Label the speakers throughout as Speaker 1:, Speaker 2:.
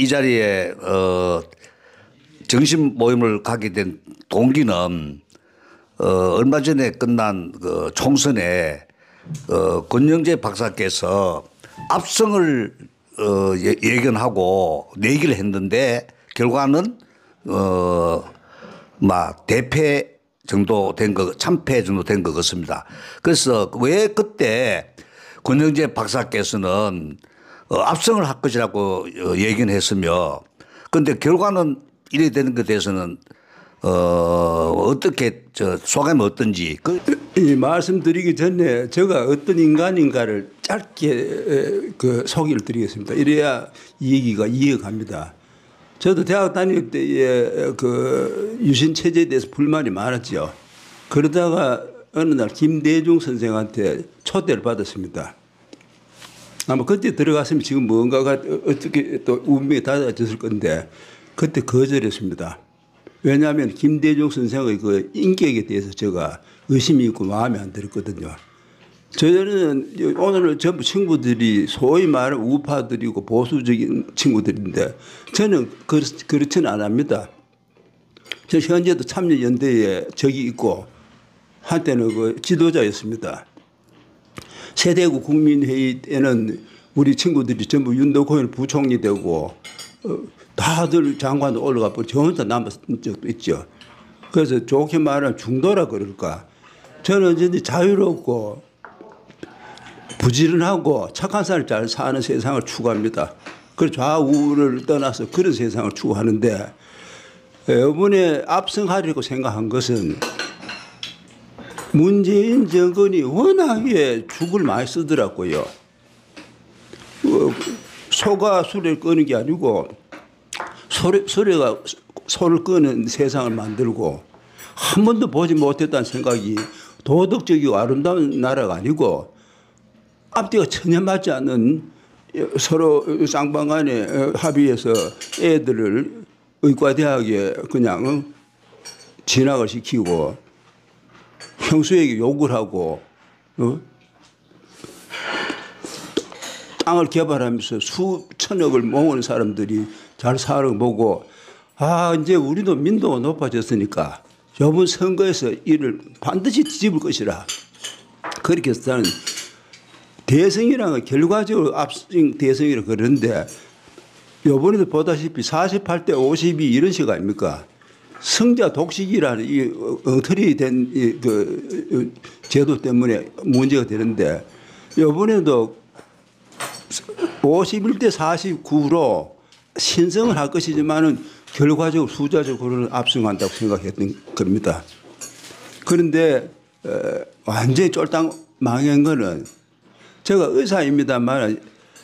Speaker 1: 이 자리에 정신 모임을 가게 된 동기는 얼마 전에 끝난 그 총선에 권영재 박사께서 압승을 예견하고 내기를 했는데 결과는 대패 정도 된 거, 참패 정도 된 것 같습니다. 그래서 왜 그때 권영재 박사께서는 압승을 할 것이라고 얘기는 했으며 그런데 결과는 이래 되는 것에 대해서는 어떻게 소감이 어떤지
Speaker 2: 이 말씀드리기 전에 제가 어떤 인간인가를 짧게 그 소개를 드리겠습니다. 이래야 이 얘기가 이해갑니다. 저도 대학 다닐 때에 그 유신 체제에 대해서 불만이 많았죠. 그러다가 어느 날 김대중 선생한테 초대를 받았습니다. 아마 그때 들어갔으면 지금 뭔가가 어떻게 또 운명이 달라졌을 건데 그때 거절했습니다. 왜냐하면 김대중 선생의 그 인격에 대해서 제가 의심이 있고 마음에 안 들었거든요. 저는 오늘 전부 친구들이 소위 말하는 우파들이고 보수적인 친구들인데 저는 그렇지는 않습니다. 저 현재도 참여연대에 적이 있고 한때는 그 지도자였습니다. 세대국 국민회의 때는 우리 친구들이 전부 윤덕호는 부총리 되고 다들 장관도 올라가 버리고 저 혼자 남았던 적도 있죠. 그래서 좋게 말하면 중도라 그럴까. 저는 이제 자유롭고 부지런하고 착한 사람 잘 사는 세상을 추구합니다. 그 좌우를 떠나서 그런 세상을 추구하는데 이번에 압승하려고 생각한 것은 문재인 정권이 워낙에 죽을 많이 쓰더라고요. 소가 수레를 끄는 게 아니고 소래가 소를 끄는 세상을 만들고 한 번도 보지 못했다는 생각이 도덕적이고 아름다운 나라가 아니고 앞뒤가 전혀 맞지 않는 서로 쌍방간에 합의해서 애들을 의과대학에 그냥 진학을 시키고 형수에게 욕을 하고 땅을 개발하면서 수천억을 모으는 사람들이 잘 사는 보고 이제 우리도 민도가 높아졌으니까 이번 선거에서 이를 반드시 뒤집을 것이라 그렇게 해서 나는 대승이라는 건 결과적으로 압승 대승이라 그러는데 이번에도 보다시피 48대 52 이런 식 아닙니까? 승자 독식이라는 이 엉터리 된 그 제도 때문에 문제가 되는데 이번에도 51대 49로 신성을 할 것이지만은 결과적으로 숫자적으로는 압승한다고 생각했던 겁니다. 그런데 완전히 쫄딱 망한 거는 제가 의사입니다만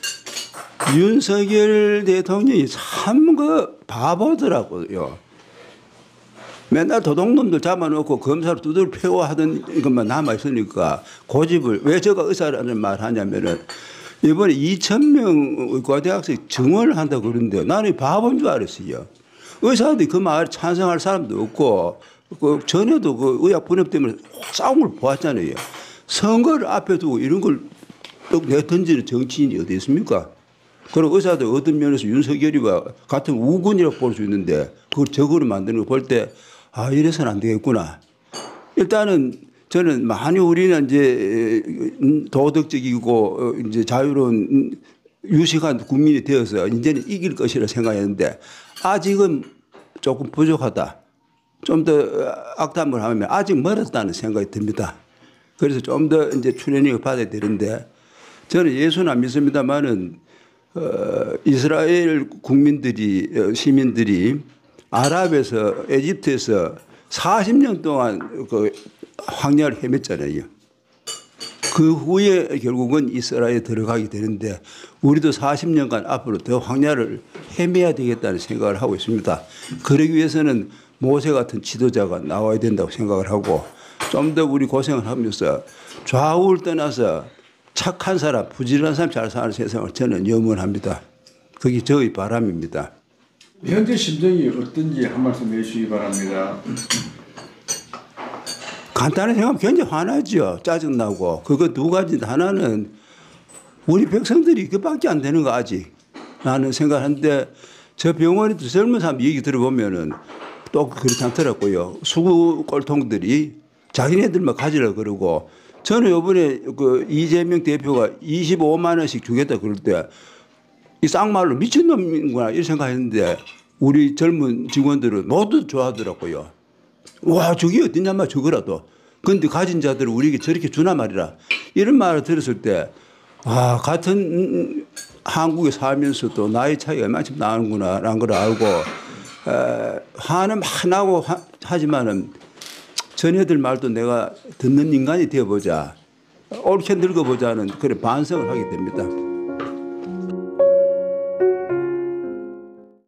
Speaker 2: 윤석열 대통령이 참 그 바보더라고요. 맨날 도둑놈들 잡아놓고 검사로 두들 패고 하던 것만 남아있으니까 고집을 왜 제가 의사라는 말 하냐면은 이번에 2,000명 의과대학생 증원을 한다고 그러는데 나는 바보인 줄 알았어요. 의사들이 그 말에 찬성할 사람도 없고 그 전에도 그 의학 분업 때문에 싸움을 보았잖아요. 선거를 앞에 두고 이런 걸 또 내던지는 정치인이 어디 있습니까? 그럼 의사들 어떤 면에서 윤석열이와 같은 우군이라고 볼 수 있는데 그걸 적으로 만드는 거 볼 때 이래서는 안 되겠구나. 일단은 저는 많이 우리는 이제 도덕적이고 이제 자유로운 유식한 국민이 되어서 이제는 이길 것이라 생각했는데 아직은 조금 부족하다. 좀 더 악담을 하면 아직 멀었다는 생각이 듭니다. 그래서 좀 더 이제 트레이닝을 받아야 되는데 저는 예수는 안 믿습니다만은 이스라엘 국민들이 시민들이 아랍에서 에집트에서 40년 동안 그 황야를 헤맸잖아요. 그 후에 결국은 이스라엘에 들어가게 되는데 우리도 40년간 앞으로 더 황야를 헤매야 되겠다는 생각을 하고 있습니다. 그러기 위해서는 모세 같은 지도자가 나와야 된다고 생각을 하고 좀 더 우리 고생을 하면서 좌우를 떠나서 착한 사람, 부지런한 사람 잘 사는 세상을 저는 염원합니다. 그게 저의 바람입니다.
Speaker 3: 현재 심정이 어떤지 한 말씀 해주시기 바랍니다.
Speaker 2: 간단히 생각하면 굉장히 화나죠. 짜증나고. 그거 두 가지. 하나는 우리 백성들이 그밖에 안 되는 거 아직. 나는 생각하는데 저 병원에도 젊은 사람 얘기 들어보면은 또 그렇지 않더라고요. 수구 꼴통들이 자기네들만 가지라 그러고 저는 이번에 그 이재명 대표가 25만 원씩 주겠다 그럴 때 이 쌍말로 미친놈이구나 이런 생각했는데 우리 젊은 직원들은 모두 좋아하더라고요. 와 저게 어딨냐마 저거라도. 그런데 가진 자들은 우리에게 저렇게 주나 말이라. 이런 말을 들었을 때 와 같은 한국에 살면서도 나이 차이가 얼마큼 나는구나 라는 걸 알고 화는 막 나고 하지만은 전애들 말도 내가 듣는 인간이 되어보자. 옳게 늙어보자는 그런 반성을 하게 됩니다.